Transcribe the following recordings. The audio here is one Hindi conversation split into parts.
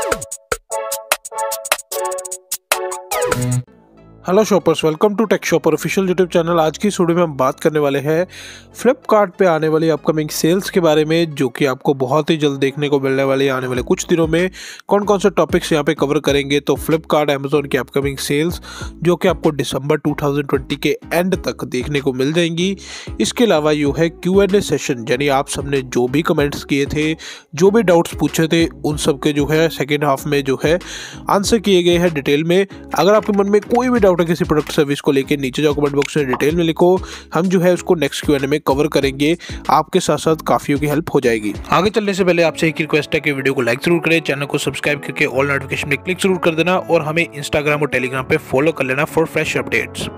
Hello shoppers, welcome to tech shopper official YouTube channel. आज की इस वीडियो में हम बात करने वाले हैं फ्लिपकार्ट पे आने वाली अपकमिंग सेल्स के बारे में, जो कि आपको बहुत ही जल्द देखने को मिलने वाली है। आने वाले कुछ दिनों में कौन कौन से टॉपिक्स यहाँ पे कवर करेंगे, तो फ्लिपकार्ट अमेजोन की अपकमिंग सेल्स जो कि आपको दिसंबर 2020 के एंड तक देखने को मिल जाएंगी। इसके अलावा यू है Q&A सेशन, यानी आप सबने जो भी कमेंट्स किए थे, जो भी डाउट्स पूछे थे, उन सब के जो है सेकेंड हाफ में जो है आंसर किए गए हैं डिटेल में। अगर आपके मन में कोई भी डाउट किसी प्रोडक्ट सर्विस को लेके, नीचे जाओ कमेंट बॉक्स में डिटेल में लिखो, हम जो है उसको नेक्स्ट Q&A में कवर करेंगे। आपके साथ साथ काफियों की हेल्प हो जाएगी। आगे चलने से पहले आपसे एक रिक्वेस्ट है कि वीडियो को लाइक जरूर करें, चैनल को सब्सक्राइब करके ऑल नोटिफिकेशन में क्लिक जरूर कर देना और हमें इंस्टाग्राम और टेलीग्राम पे फॉलो कर लेना फॉर फ्रेश अपडेट्स।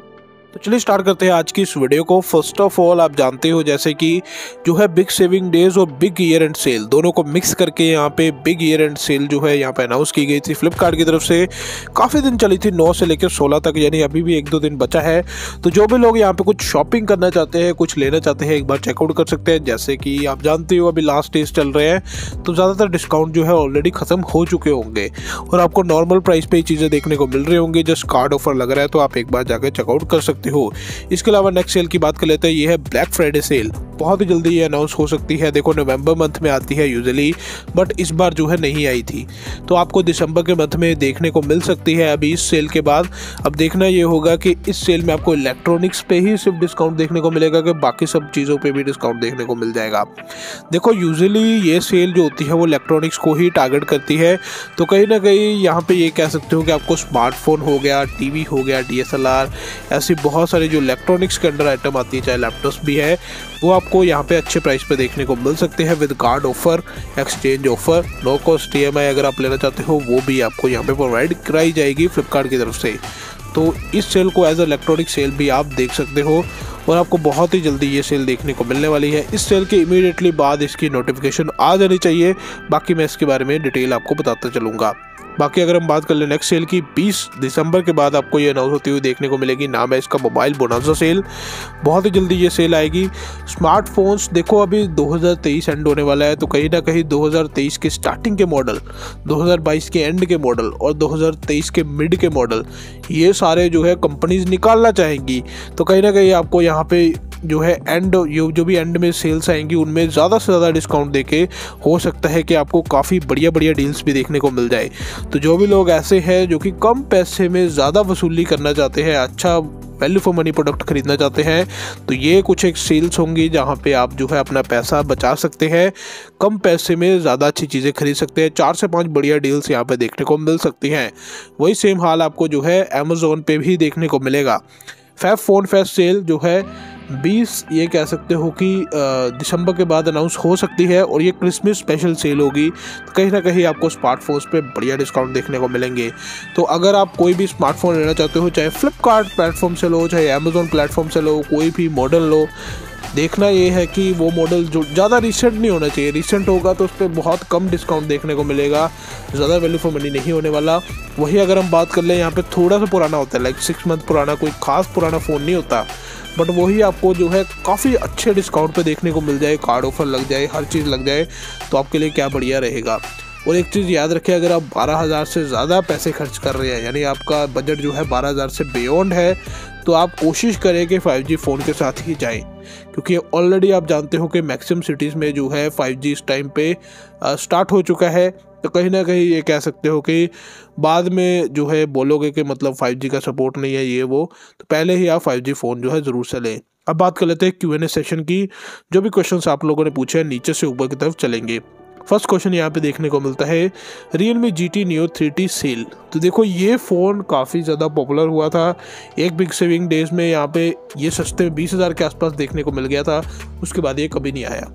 तो चलिए स्टार्ट करते हैं आज की इस वीडियो को। फर्स्ट ऑफ ऑल, आप जानते हो जैसे कि जो है बिग सेविंग डेज और बिग ईयर एंड सेल दोनों को मिक्स करके यहाँ पे बिग ईयर एंड सेल जो है यहाँ पे अनाउंस की गई थी फ्लिपकार्ट की तरफ से। काफ़ी दिन चली थी, 9 से लेकर 16 तक, यानी अभी भी 1-2 दिन बचा है। तो जो भी लोग यहाँ पे कुछ शॉपिंग करना चाहते हैं, कुछ लेना चाहते हैं, एक बार चेकआउट कर सकते हैं। जैसे कि आप जानते हो अभी लास्ट डेज चल रहे हैं, तो ज़्यादातर डिस्काउंट जो है ऑलरेडी ख़त्म हो चुके होंगे और आपको नॉर्मल प्राइस पे ही चीज़ें देखने को मिल रही होंगी। जस्ट कार्ड ऑफर लग रहा है, तो आप एक बार जाकर चेकआउट कर सकते हो। इसके अलावा नेक्स्ट सेल की बात कर लेते हैं, ये है ब्लैक फ्राइडे सेल। बहुत ही जल्दी ये अनाउंस हो सकती है। देखो, नवंबर मंथ में आती है यूजुअली, बट इस बार जो है नहीं आई थी, तो आपको दिसंबर के मंथ में देखने को मिल सकती है अभी इस सेल के बाद। अब देखना ये होगा कि इस सेल में आपको इलेक्ट्रॉनिक्स पे ही सिर्फ डिस्काउंट देखने को मिलेगा कि बाकी सब चीज़ों पे भी डिस्काउंट देखने को मिल जाएगा। देखो, यूजुअली ये सेल जो होती है वो इलेक्ट्रॉनिक्स को ही टारगेट करती है, तो कहीं ना कहीं यहाँ पे ये कह सकते हो कि आपको स्मार्टफोन हो गया, टीवी हो गया, DSLR, ऐसी बहुत सारी जो इलेक्ट्रॉनिक्स के अंडर आइटम आती है, चाहे लैपटॉप्स भी है, वो आपको यहाँ पे अच्छे प्राइस पे देखने को मिल सकते हैं with card offer, exchange offer, no cost EMI अगर आप लेना चाहते हो वो भी आपको यहाँ पे प्रोवाइड कराई जाएगी फ्लिपकार्ट की तरफ से। तो इस सेल को एज अ इलेक्ट्रॉनिक सेल भी आप देख सकते हो और आपको बहुत ही जल्दी ये सेल देखने को मिलने वाली है। इस सेल के इमीडिएटली बाद इसकी नोटिफिकेशन आ जानी चाहिए। बाकी मैं इसके बारे में डिटेल आपको बताता चलूँगा। बाकी अगर हम बात कर ले नेक्स्ट सेल की, 20 दिसंबर के बाद आपको ये अनाउंस होती हुई देखने को मिलेगी। नाम है इसका मोबाइल बोनांजा सेल। बहुत ही जल्दी ये सेल आएगी। स्मार्टफोन्स, देखो अभी 2023 एंड होने वाला है, तो कहीं ना कहीं 2023 के स्टार्टिंग के मॉडल, 2022 के एंड के मॉडल और 2023 के मिड के मॉडल, ये सारे जो है कंपनीज निकालना चाहेंगी। तो कहीं ना कहीं आपको यहाँ पे जो है जो भी एंड में सेल्स आएंगी उनमें ज़्यादा से ज़्यादा डिस्काउंट देके हो सकता है कि आपको काफ़ी बढ़िया बढ़िया डील्स भी देखने को मिल जाए। तो जो भी लोग ऐसे हैं जो कि कम पैसे में ज़्यादा वसूली करना चाहते हैं, अच्छा वैल्यू फॉर मनी प्रोडक्ट खरीदना चाहते हैं, तो ये कुछ एक सेल्स होंगी जहाँ पे आप जो है अपना पैसा बचा सकते हैं, कम पैसे में ज़्यादा अच्छी चीज़ें खरीद सकते हैं। 4 से 5 बढ़िया डील्स यहाँ पे देखने को मिल सकती हैं। वही सेम हाल आपको जो है अमेजोन पे भी देखने को मिलेगा। फोन फेस्ट सेल जो है 20 ये कह सकते हो कि दिसंबर के बाद अनाउंस हो सकती है और ये क्रिसमस स्पेशल सेल होगी। तो कहीं ना कहीं आपको स्मार्टफोन्स पे बढ़िया डिस्काउंट देखने को मिलेंगे। तो अगर आप कोई भी स्मार्टफोन लेना चाहते हो, चाहे फ्लिपकार्ट प्लेटफॉर्म से लो, चाहे अमेजोन प्लेटफॉर्म से लो, कोई भी मॉडल लो, देखना ये है कि वो मॉडल जो ज़्यादा रिसेंट नहीं होना चाहिए। रिसेंट होगा तो उस पर बहुत कम डिस्काउंट देखने को मिलेगा, ज़्यादा वैल्यू फॉर मनी नहीं होने वाला। वही अगर हम बात कर लें, यहाँ पे थोड़ा सा पुराना होता है, लाइक 6 मंथ पुराना, कोई खास पुराना फ़ोन नहीं होता, बट वही आपको जो है काफ़ी अच्छे डिस्काउंट पे देखने को मिल जाए, कार्ड ऑफर लग जाए, हर चीज़ लग जाए, तो आपके लिए क्या बढ़िया रहेगा। और एक चीज़ याद रखें, अगर आप 12,000 से ज़्यादा पैसे खर्च कर रहे हैं, यानी आपका बजट जो है 12,000 से बियॉन्ड है, तो आप कोशिश करें कि 5G फ़ोन के साथ ही जाएं, क्योंकि ऑलरेडी आप जानते हो कि मैक्सिमम सिटीज़ में जो है 5G इस टाइम पे स्टार्ट हो चुका है। तो कहीं ना कहीं ये कह सकते हो कि बाद में जो है बोलोगे कि मतलब 5G का सपोर्ट नहीं है ये वो, तो पहले ही आप 5G फ़ोन जो है ज़रूर से लें। अब बात कर लेते हैं Q&A सेशन की। जो भी क्वेश्चंस आप लोगों ने पूछे हैं, नीचे से ऊपर की तरफ चलेंगे। फर्स्ट क्वेश्चन यहाँ पे देखने को मिलता है, Realme GT Neo 3T cell. तो देखो, ये फ़ोन काफ़ी ज़्यादा पॉपुलर हुआ था एक बिग सेविंग डेज में। यहाँ पे ये सस्ते में 20,000 के आसपास देखने को मिल गया था, उसके बाद ये कभी नहीं आया।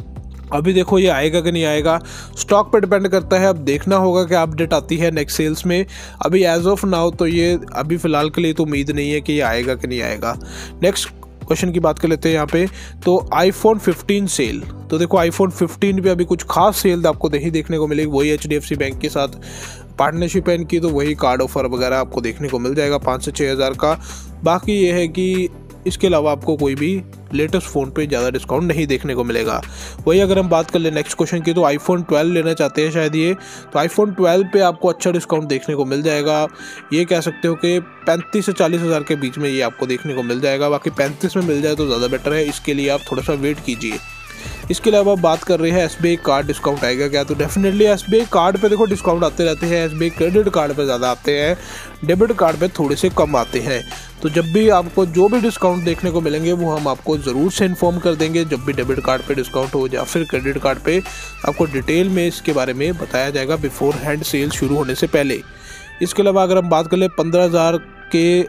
अभी देखो ये आएगा कि नहीं आएगा, स्टॉक पर डिपेंड करता है। अब देखना होगा कि अपडेट आती है नेक्स्ट सेल्स में। अभी एज ऑफ नाउ तो ये अभी फ़िलहाल के लिए तो उम्मीद नहीं है कि ये आएगा कि नहीं आएगा। नेक्स्ट क्वेश्चन की बात कर लेते हैं यहाँ पे, तो iPhone 15 सेल। तो देखो, iPhone 15 पे अभी कुछ खास सेल आपको नहीं देखने को मिलेगी। वही HDFC बैंक के साथ पार्टनरशिप है इनकी, तो वही कार्ड ऑफर वगैरह आपको देखने को मिल जाएगा 5 से 6 हज़ार का। बाकी ये है कि इसके अलावा आपको कोई भी लेटेस्ट फ़ोन पे ज़्यादा डिस्काउंट नहीं देखने को मिलेगा। वही अगर हम बात कर ले नेक्स्ट क्वेश्चन की, तो आईफोन 12 लेना चाहते हैं शायद ये, तो आईफोन 12 पे आपको अच्छा डिस्काउंट देखने को मिल जाएगा। ये कह सकते हो कि 35 से 40 हज़ार के बीच में ये आपको देखने को मिल जाएगा। बाकी 35 में मिल जाए तो ज़्यादा बेटर है, इसके लिए आप थोड़ा सा वेट कीजिए। इसके अलावा बात कर रहे हैं SBI कार्ड डिस्काउंट आएगा क्या, तो डेफिनेटली SBI कार्ड पे देखो डिस्काउंट आते रहते हैं। SBI क्रेडिट कार्ड पे ज़्यादा आते हैं, डेबिट कार्ड पे थोड़े से कम आते हैं। तो जब भी आपको जो भी डिस्काउंट देखने को मिलेंगे वो हम आपको ज़रूर से इन्फॉर्म कर देंगे। जब भी डेबिट कार्ड पे डिस्काउंट हो या फिर क्रेडिट कार्ड पे, आपको डिटेल में इसके बारे में बताया जाएगा बिफोर हैंड सेल शुरू होने से पहले। इसके अलावा अगर हम बात कर ले 15,000 के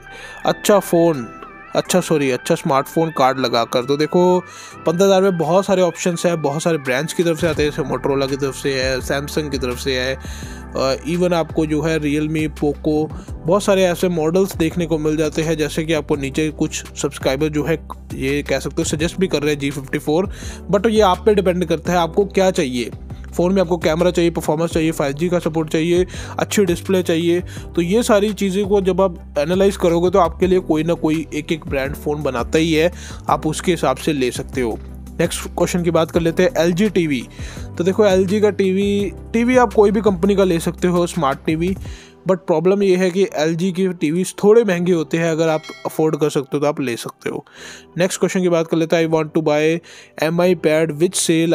अच्छा स्मार्टफोन कार्ड लगाकर, तो देखो 15,000 में बहुत सारे ऑप्शंस हैं, बहुत सारे ब्रांड्स की तरफ से आते हैं, जैसे मोटरोला की तरफ से है, सैमसंग की तरफ से है, इवन आपको जो है रियलमी, पोको, बहुत सारे ऐसे मॉडल्स देखने को मिल जाते हैं। जैसे कि आपको नीचे कुछ सब्सक्राइबर जो है ये कह सकते हो सजेस्ट भी कर रहे हैं G54, बट ये आप पे डिपेंड करता है आपको क्या चाहिए। फ़ोन में आपको कैमरा चाहिए, परफॉर्मेंस चाहिए, 5G का सपोर्ट चाहिए, अच्छी डिस्प्ले चाहिए, तो ये सारी चीज़ें को जब आप एनालाइज करोगे तो आपके लिए कोई ना कोई एक ब्रांड फ़ोन बनाता ही है, आप उसके हिसाब से ले सकते हो। नेक्स्ट क्वेश्चन की बात कर लेते हैं LG टीवी। तो देखो LG का टीवी आप कोई भी कंपनी का ले सकते हो, स्मार्ट टीवी, बट प्रॉब्लम ये है कि LG के टीवी थोड़े महंगे होते हैं। अगर आप अफोर्ड कर सकते हो तो आप ले सकते हो। नेक्स्ट क्वेश्चन की बात कर लेते हैं, I want to buy MI pad which sale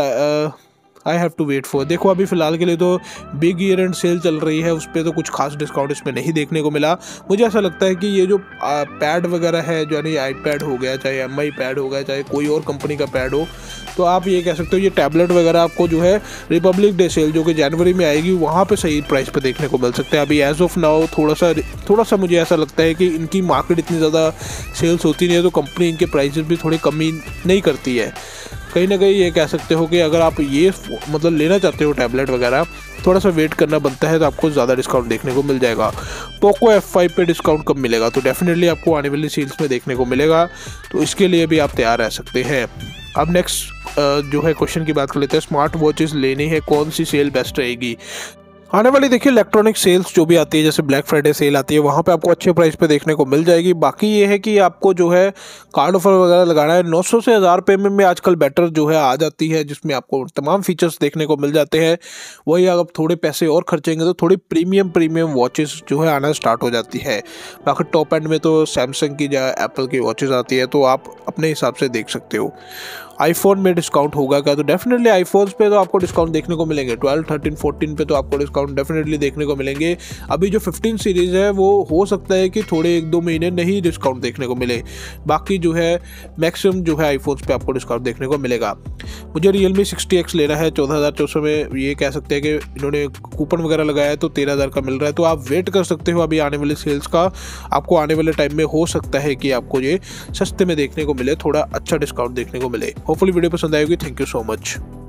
I have to wait for. देखो अभी फ़िलहाल के लिए तो बिग ईयर एंड सेल चल रही है, उस पर तो कुछ खास डिस्काउंट इसमें नहीं देखने को मिला। मुझे ऐसा लगता है कि ये जो पैड वगैरह है, जो यानी iPad हो गया, चाहे MI पैड हो गया, चाहे कोई और कंपनी का पैड हो, तो आप ये कह सकते हो ये टैबलेट वगैरह आपको जो है रिपब्लिक डे सेल जो कि जनवरी में आएगी, वहाँ पे सही प्राइस पे देखने को मिल सकते हैं। अभी एज ऑफ नाउ थोड़ा सा मुझे ऐसा लगता है कि इनकी मार्केट इतनी ज़्यादा सेल्स होती नहीं है, तो कंपनी इनके प्राइसेस भी थोड़ी कमी नहीं करती है। कहीं ना कहीं ये कह सकते हो कि अगर आप ये मतलब लेना चाहते हो टैबलेट वगैरह, थोड़ा सा वेट करना बनता है, तो आपको ज़्यादा डिस्काउंट देखने को मिल जाएगा। पोको F5 पे डिस्काउंट कब मिलेगा, तो डेफिनेटली आपको आने वाली सेल्स में देखने को मिलेगा, तो इसके लिए भी आप तैयार रह सकते हैं। अब नेक्स्ट जो है क्वेश्चन की बात कर लेते हैं, स्मार्ट वॉचेस लेनी है, कौन सी सेल बेस्ट रहेगी। आने वाली देखिए इलेक्ट्रॉनिक सेल्स जो भी आती है, जैसे ब्लैक फ्राइडे सेल आती है, वहाँ पे आपको अच्छे प्राइस पे देखने को मिल जाएगी। बाकी ये है कि आपको जो है कार्ड ऑफर वगैरह लगाना है, 900 से 1000 रुपये में आजकल बेटर जो है आ जाती है, जिसमें आपको तमाम फीचर्स देखने को मिल जाते हैं। वही अगर थोड़े पैसे और खर्चेंगे तो थोड़ी प्रीमियम वॉचेस जो है आना स्टार्ट हो जाती है। बाकी टॉप एंड में तो सैमसंग की या एप्पल की वॉचेस आती है, तो आप अपने हिसाब से देख सकते हो। आईफोन में डिस्काउंट होगा क्या, तो डेफिनेटली आईफोन्स पे तो आपको डिस्काउंट देखने को मिलेंगे। 12, 13, 14 पे तो आपको डिस्काउंट डेफिनेटली देखने को मिलेंगे। अभी जो 15 सीरीज़ है वो हो सकता है कि थोड़े 1-2 महीने नहीं डिस्काउंट देखने को मिले, बाकी जो है मैक्सिमम जो है आईफोन्स पे आपको डिस्काउंट देखने को मिलेगा। मुझे Realme 60X लेना है 14,400 में, ये कह सकते हैं कि इन्होंने कूपन वगैरह लगाया है तो 13,000 का मिल रहा है, तो आप वेट कर सकते हो अभी आने वाले सेल्स का। आपको आने वाले टाइम में हो सकता है कि आपको ये सस्ते में देखने को मिले, थोड़ा अच्छा डिस्काउंट देखने को मिले। होपफुली वीडियो पसंद आएगी। Thank you so much.